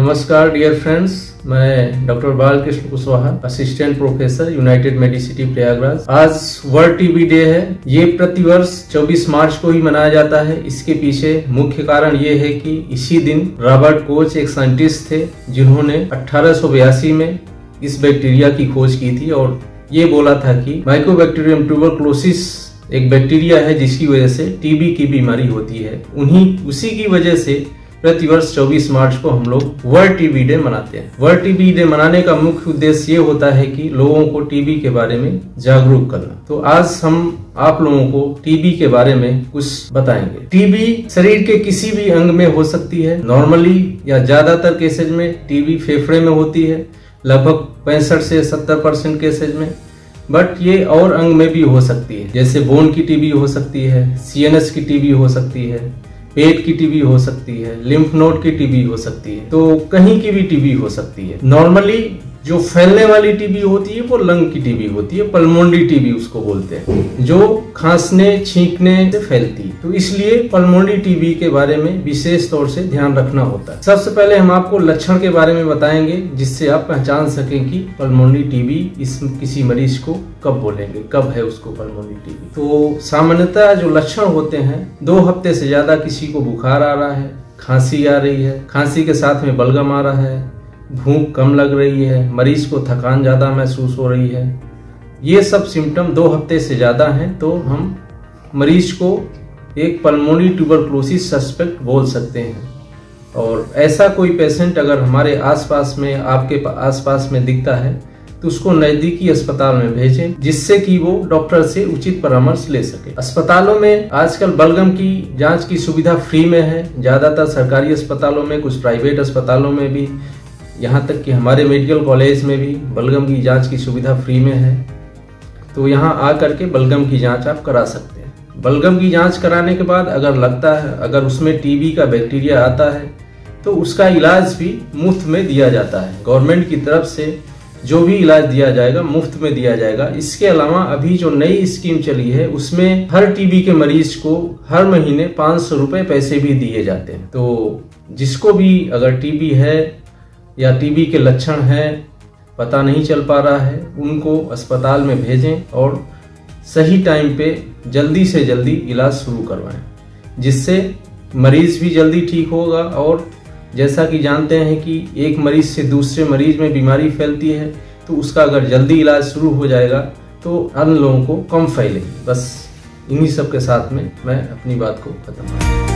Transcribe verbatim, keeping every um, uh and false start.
नमस्कार dear friends, मैं doctor Balkrishna Kushwaha, assistant professor, united medicity Prayagraj. आज वर्ल्ड टीबी डे है। ये प्रतिवर्ष चौबीस मार्च को ही मनाया जाता है। इसके पीछे मुख्य कारण ये है कि इसी दिन रॉबर्ट कोच एक साइंटिस्ट थे जिन्होंने अठारह सौ बयासी में इस बैक्टीरिया की खोज की थी और ये बोला था कि माइकोबैक्टीरियम ट्यूबरकुलोसिस एक बैक्टीरिया है जिसकी वजह से टीबी की बीमारी होती है। उन्हीं उसी की वजह से प्रतिवर्ष चौबीस मार्च को हम लोग वर्ल्ड टीबी डे मनाते हैं। वर्ल्ड टीबी डे मनाने का मुख्य उद्देश्य ये होता है कि लोगों को टीबी के बारे में जागरूक करना। तो आज हम आप लोगों को टीबी के बारे में कुछ बताएंगे। टीबी शरीर के किसी भी अंग में हो सकती है। नॉर्मली या ज्यादातर केसेज में टीबी फेफड़े में होती है, लगभग पैंसठ से सत्तर परसेंट केसेज में। बट ये और अंग में भी हो सकती है, जैसे बोन की टीबी हो सकती है, सीएनएस की टीबी हो सकती है, पेट की टीबी हो सकती है, लिम्फ नोड की टीबी हो सकती है। तो कहीं की भी टीबी हो सकती है। नॉर्मली जो फैलने वाली टीबी होती है वो लंग की टीबी होती है, पल्मोनरी टीबी उसको बोलते हैं, जो खांसने छींकने से फैलती है। तो इसलिए पल्मोनरी टीबी के बारे में विशेष तौर से ध्यान रखना होता है। सबसे पहले हम आपको लक्षण के बारे में बताएंगे जिससे आप पहचान सकें कि पल्मोनरी टीबी इस किसी मरीज को कब बोलेंगे, कब है उसको पल्मोनरी टीबी। तो सामान्यतः जो लक्षण होते हैं, दो हफ्ते से ज्यादा किसी को बुखार आ रहा है, खांसी आ रही है, खांसी के साथ में बलगम आ रहा है, भूख कम लग रही है, मरीज को थकान ज्यादा महसूस हो रही है, ये सब सिम्टम दो हफ्ते से ज्यादा हैं तो हम मरीज को एक पल्मोनरी ट्यूबरकुलोसिस सस्पेक्ट बोल सकते हैं। और ऐसा कोई पेशेंट अगर हमारे आसपास में, आपके आसपास में दिखता है तो उसको नजदीकी अस्पताल में भेजें जिससे कि वो डॉक्टर से उचित परामर्श ले सके। अस्पतालों में आजकल बलगम की जांच की सुविधा फ्री में है, ज्यादातर सरकारी अस्पतालों में, कुछ प्राइवेट अस्पतालों में भी, यहाँ तक कि हमारे मेडिकल कॉलेज में भी बलगम की जांच की सुविधा फ्री में है। तो यहाँ आकर के बलगम की जांच आप करा सकते हैं। बलगम की जांच कराने के बाद अगर लगता है, अगर उसमें टीबी का बैक्टीरिया आता है तो उसका इलाज भी मुफ्त में दिया जाता है। गवर्नमेंट की तरफ से जो भी इलाज दिया जाएगा मुफ्त में दिया जाएगा। इसके अलावा अभी जो नई स्कीम चली है उसमें हर टीबी के मरीज को हर महीने पाँच सौ रुपये पैसे भी दिए जाते हैं। तो जिसको भी अगर टीबी है या टीबी के लक्षण हैं, पता नहीं चल पा रहा है, उनको अस्पताल में भेजें और सही टाइम पे जल्दी से जल्दी इलाज शुरू करवाएं, जिससे मरीज भी जल्दी ठीक होगा। और जैसा कि जानते हैं कि एक मरीज से दूसरे मरीज में बीमारी फैलती है, तो उसका अगर जल्दी इलाज शुरू हो जाएगा तो अन्य लोगों को कम फैलेगी। बस इन्हीं सब के साथ में मैं अपनी बात को खत्म करूँ।